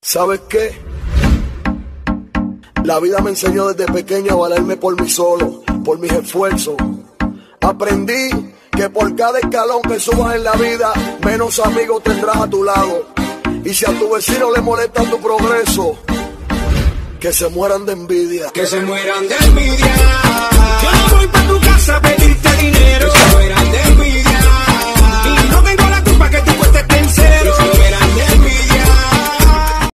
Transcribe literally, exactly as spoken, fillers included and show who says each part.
Speaker 1: ¿Sabes qué? La vida me enseñó desde pequeño a valerme por mí solo, por mis esfuerzos. Aprendí que por cada escalón que subas en la vida, menos amigos tendrás a tu lado. Y si a tu vecino le molesta tu progreso, que se mueran de envidia.
Speaker 2: Que se mueran de envidia. Yo no voy pa' tu casa a pedirte